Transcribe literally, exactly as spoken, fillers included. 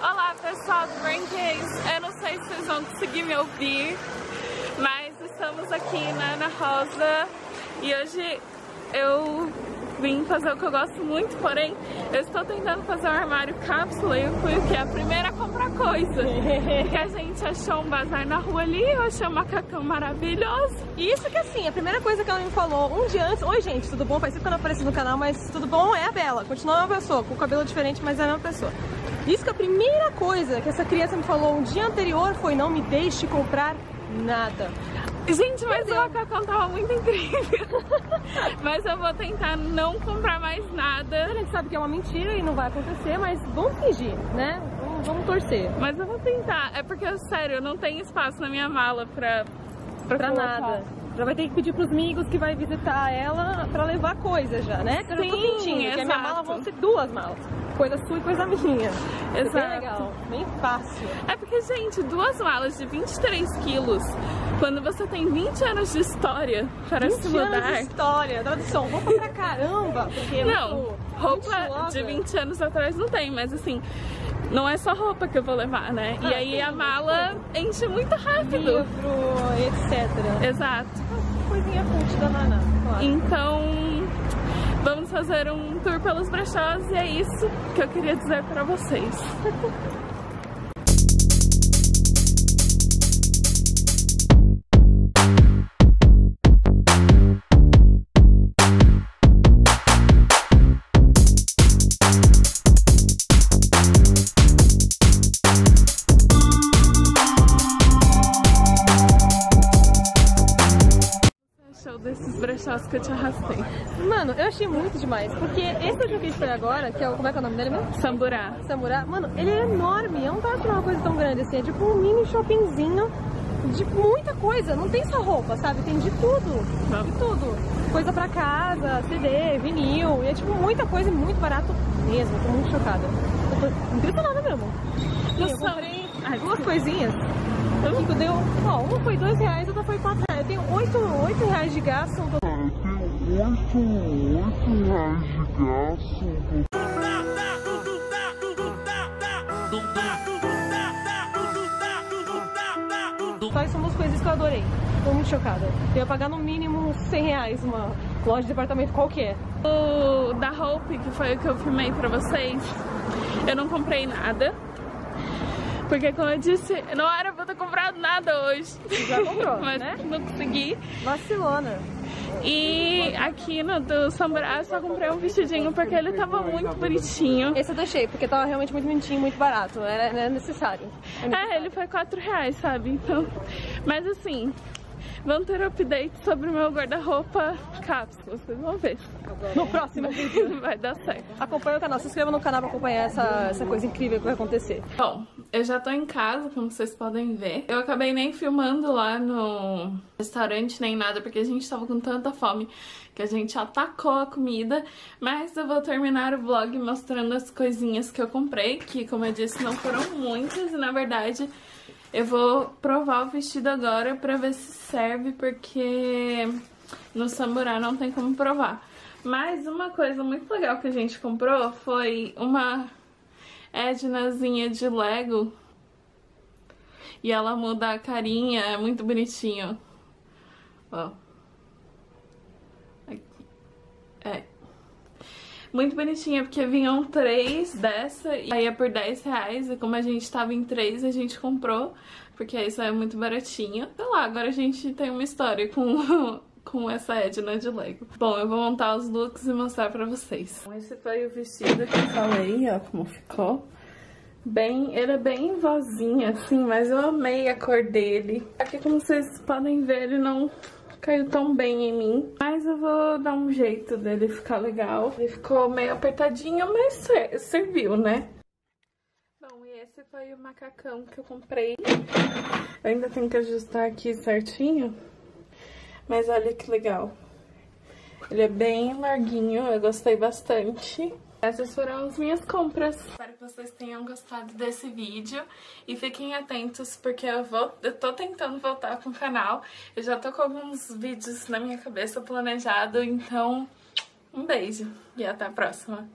Olá pessoal do Brain Case, eu não sei se vocês vão conseguir me ouvir, mas estamos aqui na Ana Rosa e hoje eu vim fazer o que eu gosto muito, porém eu estou tentando fazer um armário cápsula e eu fui o que? A primeira a comprar coisa, porque a gente achou um bazar na rua ali, eu achei um macacão maravilhoso. E isso que assim, a primeira coisa que ela me falou um dia antes: oi gente, tudo bom? Faz tempo que eu não apareci no canal, mas tudo bom? É a Bela, continua a mesma pessoa, com o cabelo diferente, mas é a mesma pessoa. Isso que a primeira coisa que essa criança me falou um dia anterior foi: não me deixe comprar nada. Gente, mas o macacão tava muito incrível. Mas eu vou tentar não comprar mais nada. A gente sabe que é uma mentira e não vai acontecer, mas vamos fingir, né? Vamos, vamos torcer. Mas eu vou tentar. É porque, sério, eu não tenho espaço na minha mala pra... Pra, pra nada. Já vai ter que pedir pros amigos que vai visitar ela pra levar coisa já, né? Sim, eu tô sentindo que a minha mala vão ser duas malas. Coisa sua e coisa minha. Exato. Bem legal, bem fácil. É porque, gente, duas malas de vinte e três quilos, quando você tem vinte anos de história para se mudar... vinte anos de história, tradução, roupa pra caramba. Porque não, muito, roupa muito de vinte anos atrás não tem, mas assim... Não é só roupa que eu vou levar, né? Ah, e aí sim, a mala enche muito rápido. Livro, etcétera. Exato. Coisinha cult da Naná, claro. Então, vamos fazer um tour pelos brechós e é isso que eu queria dizer pra vocês. Desses brechós que eu te arrastei. Mano, eu achei muito demais, porque esse que a gente foi agora, que é o, como é que é o nome dele mesmo? Samburá. Samburá, mano, ele é enorme, eu não tava esperando uma coisa tão grande assim, é tipo um mini shoppingzinho de muita coisa, não tem só roupa, sabe? Tem de tudo, não. de tudo. Coisa pra casa, C D, vinil, e é tipo muita coisa e muito barato mesmo, tô muito chocada. Eu tô impressionada mesmo. Sim, eu comprei Ai, duas coisinhas. Que deu, ó, uma foi dois reais, outra foi quatro reais. Eu tenho oito, oito reais de gasto. Eu tenho oito, oito reais de gasto. Quais são as coisas que eu adorei? Tô muito chocada. Eu ia pagar no mínimo uns cem reais uma loja de departamento qualquer. O da Hope, que foi o que eu filmei pra vocês, eu não comprei nada. Porque, como eu disse, não era pra eu ter comprado nada hoje. Já comprou, mas né? não consegui. Vacilona. E aqui no do Samburá eu só comprei um vestidinho porque ele tava muito bonitinho. Esse eu deixei, porque tava realmente muito bonitinho, muito barato. Era, era necessário. É, necessário. É, ele foi quatro reais, sabe? Então, mas assim... Vamos ter update sobre o meu guarda-roupa cápsula, vocês vão ver. No próximo vídeo. Vai dar certo. Acompanhe o canal, se inscreva no canal pra acompanhar essa, essa coisa incrível que vai acontecer. Bom, eu já tô em casa, como vocês podem ver. Eu acabei nem filmando lá no restaurante, nem nada, porque a gente tava com tanta fome que a gente atacou a comida. Mas eu vou terminar o vlog mostrando as coisinhas que eu comprei, que, como eu disse, não foram muitas e, na verdade... Eu vou provar o vestido agora pra ver se serve, porque no Samburá não tem como provar. Mas uma coisa muito legal que a gente comprou foi uma Ednazinha de Lego. E ela muda a carinha, é muito bonitinho. Ó. Aqui. É. Muito bonitinha, porque vinham três dessa e aí é por dez reais. E como a gente tava em três, a gente comprou, porque isso é muito baratinho. Sei lá, agora a gente tem uma história com, com essa Edna de Lego. Bom, eu vou montar os looks e mostrar pra vocês. Esse foi o vestido que eu falei, ó, como ficou. Bem, ele é bem vozinho, assim, mas eu amei a cor dele. Aqui, como vocês podem ver, ele não... caiu tão bem em mim, mas eu vou dar um jeito dele ficar legal. Ele ficou meio apertadinho, mas ser, serviu, né? Bom, e esse foi o macacão que eu comprei. Eu ainda tenho que ajustar aqui certinho, mas olha que legal. Ele é bem larguinho, eu gostei bastante. Essas foram as minhas compras. Espero que vocês tenham gostado desse vídeo. E fiquem atentos, porque eu, vou, eu tô tentando voltar com o canal. Eu já tô com alguns vídeos na minha cabeça planejado. Então, um beijo e até a próxima.